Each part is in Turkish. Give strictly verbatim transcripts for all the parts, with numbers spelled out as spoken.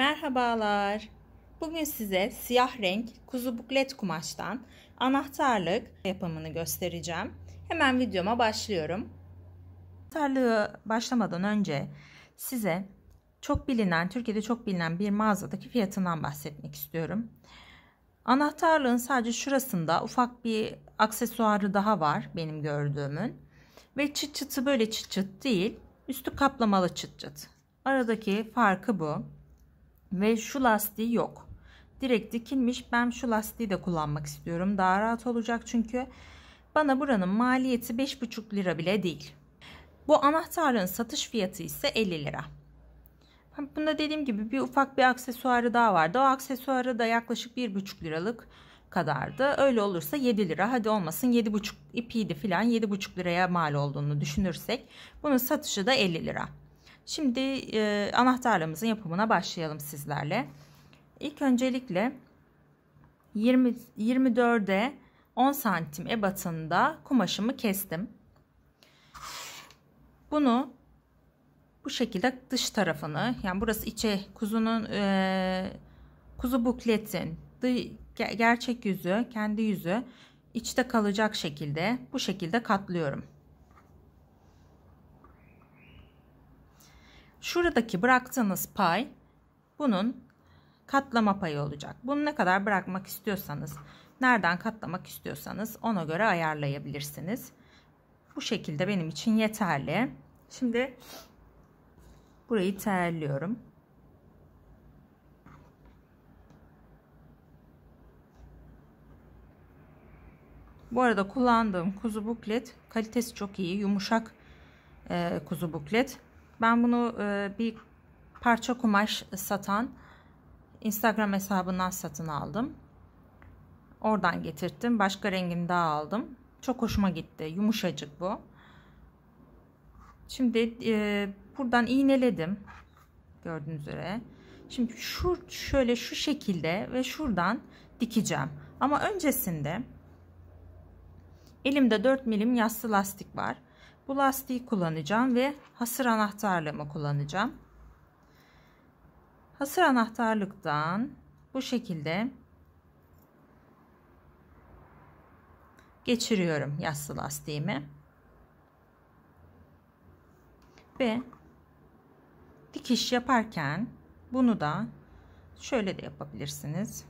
Merhabalar. Bugün size siyah renk kuzu buklet kumaştan anahtarlık yapımını göstereceğim. Hemen videoma başlıyorum. Anahtarlığı başlamadan önce size çok bilinen, Türkiye'de çok bilinen bir mağazadaki fiyatından bahsetmek istiyorum. Anahtarlığın sadece şurasında ufak bir aksesuarı daha var benim gördüğümün. Ve çıt çıtı böyle çıt çıt değil, üstü kaplamalı çıt çıt. Aradaki farkı bu. Ve şu lastiği yok. Direkt dikilmiş. Ben şu lastiği de kullanmak istiyorum. Daha rahat olacak çünkü bana buranın maliyeti beş buçuk lira bile değil. Bu anahtarlığın satış fiyatı ise elli lira. Bunda dediğim gibi bir ufak bir aksesuarı daha vardı. O aksesuarı da yaklaşık bir buçuk liralık kadardı. Öyle olursa yedi lira. Hadi olmasın yedi buçuk ipiydi filan, yedi buçuk liraya mal olduğunu düşünürsek bunun satışı da elli lira. Şimdi e, anahtarlığımızın yapımına başlayalım sizlerle. İlk öncelikle yirmi yirmi dörde on santim ebatında kumaşımı kestim. Bunu bu şekilde dış tarafını, yani burası içe kuzunun e, kuzu bukletin gerçek yüzü, kendi yüzü içte kalacak şekilde bu şekilde katlıyorum. Şuradaki bıraktığınız pay bunun katlama payı olacak. Bunu ne kadar bırakmak istiyorsanız, nereden katlamak istiyorsanız ona göre ayarlayabilirsiniz. Bu şekilde benim için yeterli. Şimdi burayı terliyorum. Bu arada kullandığım kuzu buklet kalitesi çok iyi, yumuşak e, kuzu buklet. Ben bunu e, bir parça kumaş satan Instagram hesabından satın aldım. Oradan getirttim. Başka rengini daha aldım. Çok hoşuma gitti. Yumuşacık bu. Şimdi e, buradan iğneledim. Gördüğünüz üzere. Şimdi şu şöyle şu şekilde ve şuradan dikeceğim. Ama öncesinde elimde dört milim yassı lastik var. Bu lastiği kullanacağım ve hasır anahtarlığımı kullanacağım. Hasır anahtarlıktan bu şekilde geçiriyorum yassı lastiğimi ve dikiş yaparken bunu da şöyle de yapabilirsiniz.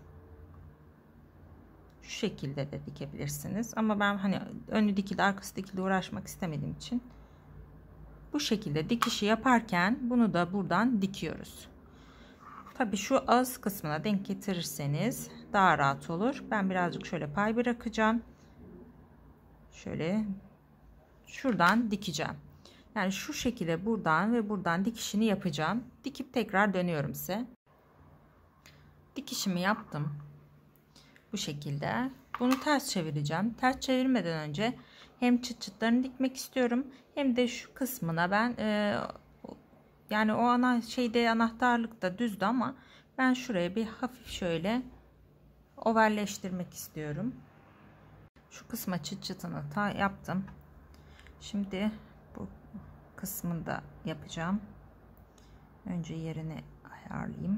Şu şekilde de dikebilirsiniz ama ben hani önü dikildi arkası dikildi uğraşmak istemediğim için bu şekilde dikişi yaparken bunu da buradan dikiyoruz. Tabii şu az kısmına denk getirirseniz daha rahat olur. Ben birazcık şöyle pay bırakacağım. Şöyle şuradan dikeceğim. Yani şu şekilde buradan ve buradan dikişini yapacağım. Dikip tekrar dönüyorum size. Dikişimi yaptım. Bu şekilde. Bunu ters çevireceğim. Ters çevirmeden önce hem çıt çıtlarını dikmek istiyorum hem de şu kısmına ben e, yani o ana şeyde anahtarlıkta düzdü ama ben şuraya bir hafif şöyle ovalleştirmek istiyorum. Şu kısma çıt çıtını ta yaptım. Şimdi bu kısmını da yapacağım. Önce yerini ayarlayayım.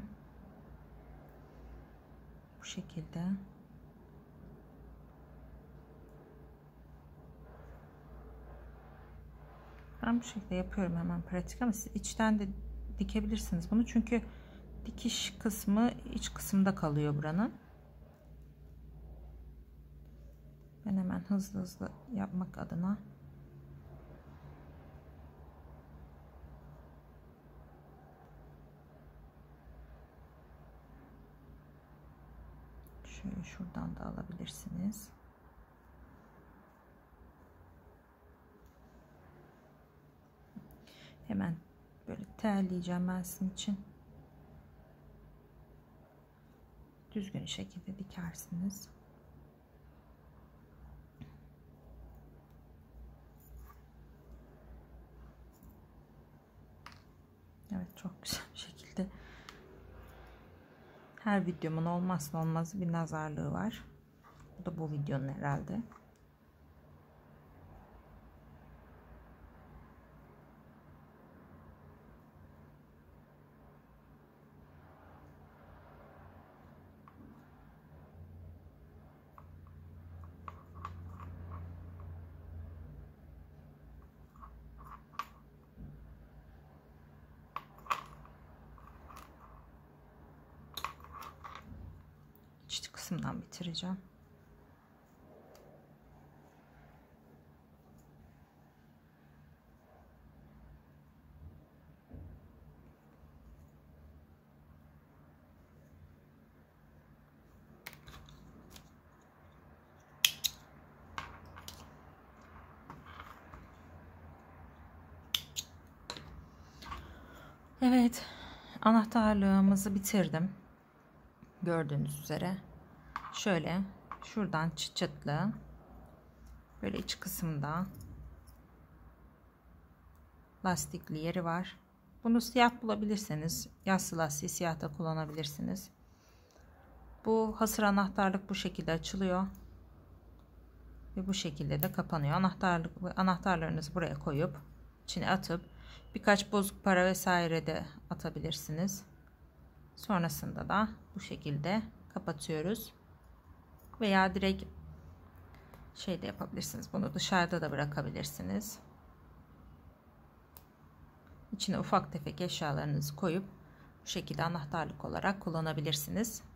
Bu şekilde. Ben bu şekilde yapıyorum hemen pratik ama siz içten de dikebilirsiniz bunu. Çünkü dikiş kısmı iç kısımda kalıyor buranın. Ben hemen hızlı hızlı yapmak adına şöyle şuradan da alabilirsiniz. Hemen böyle terleyeceğim ben sizin için. Düzgün şekilde dikersiniz. Evet, çok güzel bir şekilde. Her videomun olmazsa olmazı bir nazarlığı var. Bu da bu videonun herhalde. kısımdan bitireceğim. Evet, anahtarlığımızı bitirdim. Gördüğünüz üzere şöyle şuradan çıt çıtlı böyle iç kısımda lastikli yeri var. Bunu siyah bulabilirseniz yassı lastiği siyah da kullanabilirsiniz. Bu hasır anahtarlık bu şekilde açılıyor ve bu şekilde de kapanıyor. Anahtarlık anahtarlarınızı buraya koyup içine atıp birkaç bozuk para vesaire de atabilirsiniz. Sonrasında da bu şekilde kapatıyoruz. Veya direkt şey de yapabilirsiniz. Bunu dışarıda da bırakabilirsiniz. İçine ufak tefek eşyalarınızı koyup bu şekilde anahtarlık olarak kullanabilirsiniz.